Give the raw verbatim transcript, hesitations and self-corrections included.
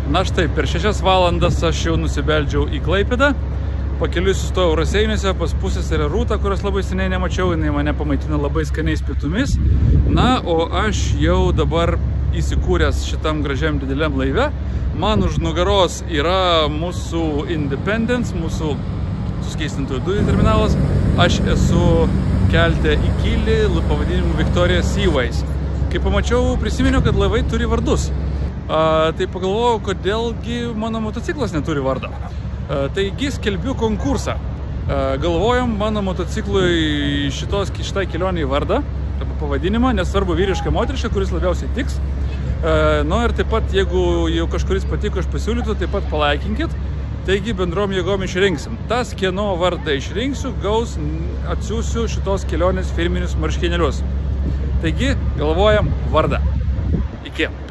Na štai, per šešias valandas aš jau nusibeldžiau į Klaipėdą. Pakeliui sustojau Raseiniuose pas pusseserę Rūtą, kurios labai seniai nemačiau, jinai mane pamaitino labai skaniais pietumis. Na, o aš jau dabar įsikūręs šitam gražiam dideliam laive. Man už nugaros yra mūsų Independence, mūsų suskystintųjų dujų terminalas. Aš esu kelte į Kylį, pavadinimu Victoria Seaways. Kai pamačiau, prisiminiau, kad laivai turi vardus. A, tai pagalvojau, kodėlgi mano motociklas neturi vardą. Taigi skelbiu konkursą. Galvojom mano motociklui šitos, šitai kelioniai vardą, pavadinimą, nesvarbu vyrišką, moterišką, kuris labiausiai tiks. Nu ir taip pat, jeigu jau kažkuris patiko, aš pasiūlytų, taip pat palaikinkit. Taigi bendrom jėgom išrinksim. Tas, kieno vardą išrinksiu, gaus, atsiųsiu šitos kelionės firminius marškinėlius. Taigi galvojam vardą. Iki.